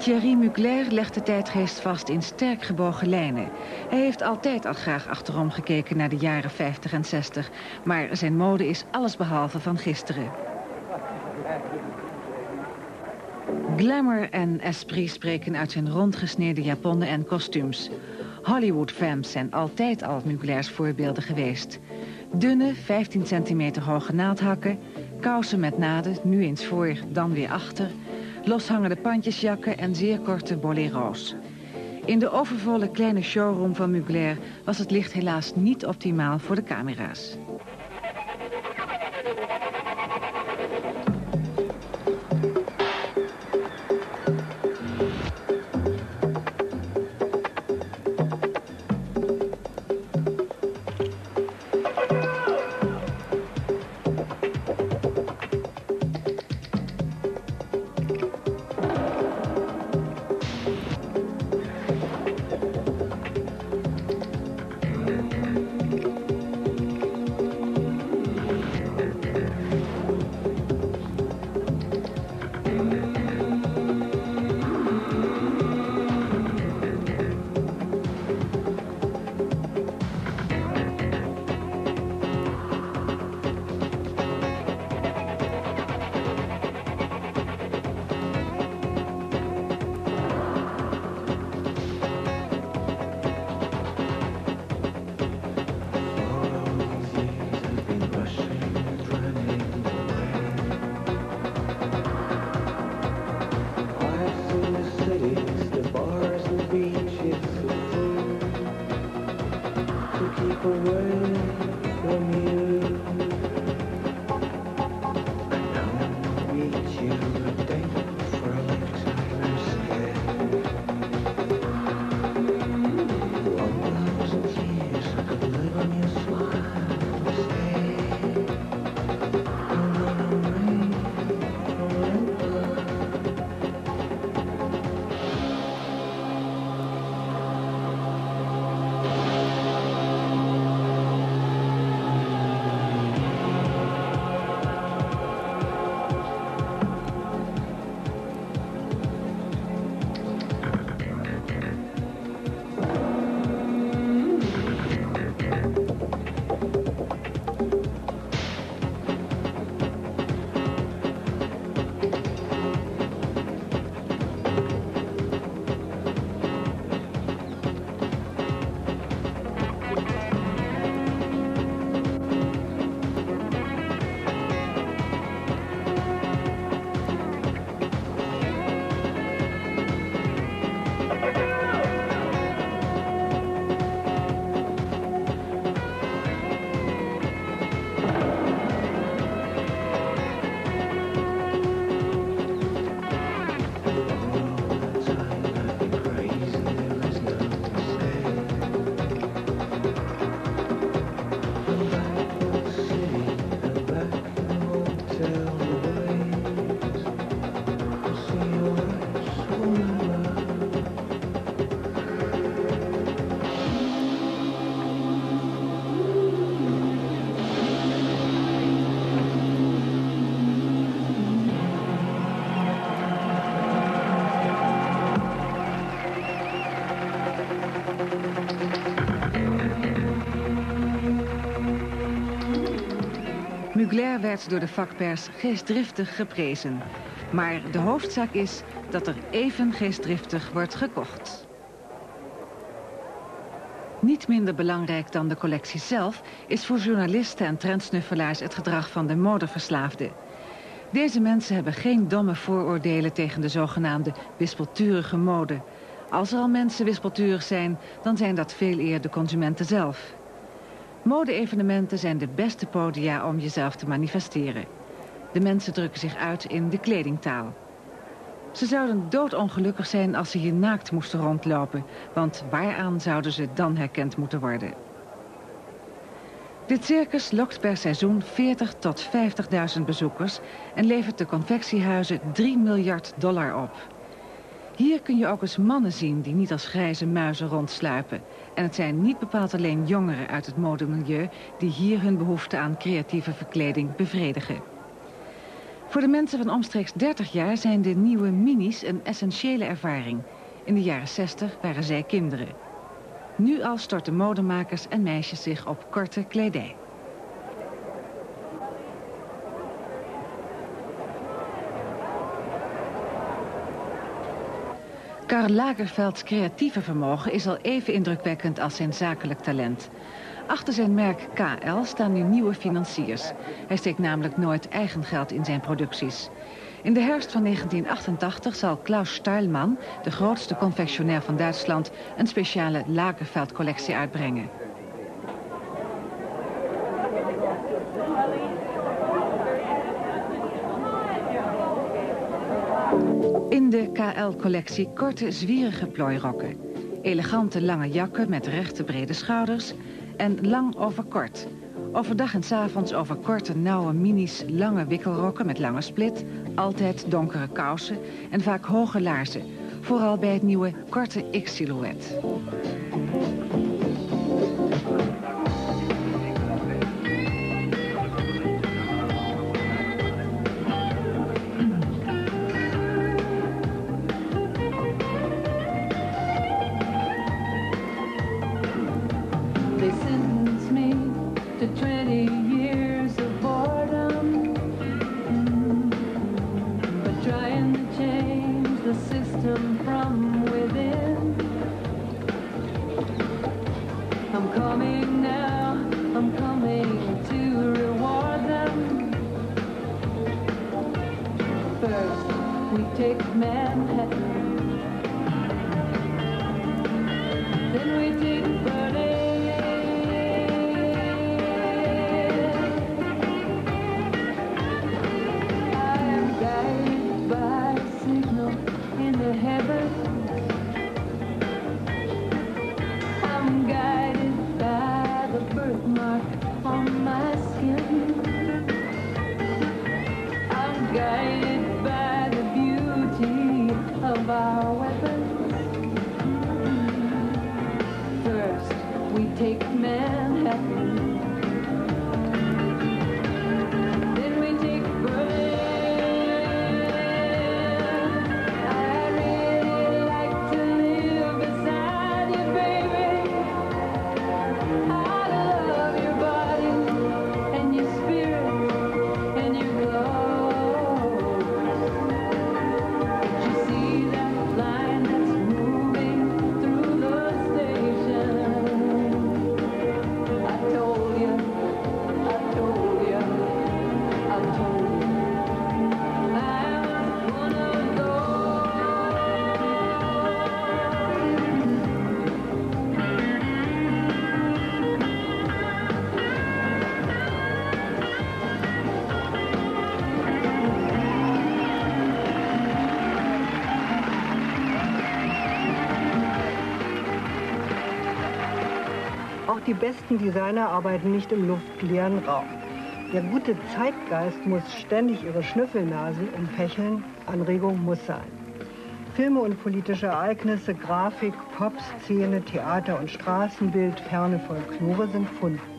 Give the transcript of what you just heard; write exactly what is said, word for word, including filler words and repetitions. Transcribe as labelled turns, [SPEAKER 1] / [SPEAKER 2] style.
[SPEAKER 1] Thierry Mugler legt de tijdgeest vast in sterk gebogen lijnen. Hij heeft altijd al graag achterom gekeken naar de jaren vijftig en zestig. Maar zijn mode is allesbehalve van gisteren. Glamour en esprit spreken uit zijn rondgesneden japonnen en kostuums. Hollywood-femmes zijn altijd al Muglers voorbeelden geweest. Dunne, vijftien centimeter hoge naaldhakken, kousen met naden, nu eens voor, dan weer achter, loshangende pandjesjakken en zeer korte bolero's. In de overvolle kleine showroom van Mugler was het licht helaas niet optimaal voor de camera's. Mugler werd door de vakpers geestdriftig geprezen. Maar de hoofdzaak is dat er even geestdriftig wordt gekocht. Niet minder belangrijk dan de collectie zelf is voor journalisten en trendsnuffelaars het gedrag van de modeverslaafden. Deze mensen hebben geen domme vooroordelen tegen de zogenaamde wispelturige mode. Als er al mensen wispelturig zijn, dan zijn dat veel eer de consumenten zelf. Mode-evenementen zijn de beste podia om jezelf te manifesteren. De mensen drukken zich uit in de kledingtaal. Ze zouden doodongelukkig zijn als ze hier naakt moesten rondlopen, want waaraan zouden ze dan herkend moeten worden? Dit circus lokt per seizoen veertig tot vijftigduizend bezoekers en levert de confectiehuizen drie miljard dollar op. Hier kun je ook eens mannen zien die niet als grijze muizen rondsluipen. En het zijn niet bepaald alleen jongeren uit het modemilieu die hier hun behoefte aan creatieve verkleding bevredigen. Voor de mensen van omstreeks dertig jaar zijn de nieuwe minis een essentiële ervaring. In de jaren zestig waren zij kinderen. Nu al storten modemakers en meisjes zich op korte kledij. Karl Lagerfelds creatieve vermogen is al even indrukwekkend als zijn zakelijk talent. Achter zijn merk K L staan nu nieuwe financiers. Hij steekt namelijk nooit eigen geld in zijn producties. In de herfst van negentien achtentachtig zal Klaus Steilmann, de grootste confectionair van Duitsland, een speciale Lagerfeld-collectie uitbrengen. In de K L-collectie korte, zwierige plooirokken. Elegante lange jakken met rechte brede schouders en lang over kort. Overdag en 's avonds over korte, nauwe minis, lange wikkelrokken met lange split, altijd donkere kousen en vaak hoge laarzen. Vooral bij het nieuwe korte X-silhouet.
[SPEAKER 2] Auch die besten Designer arbeiten nicht im luftleeren Raum. Der gute Zeitgeist muss ständig ihre Schnüffelnasen umpecheln, Anregung muss sein. Filme und politische Ereignisse, Grafik, Pop, Szene, Theater und Straßenbild, ferne Folklore sind Pfund.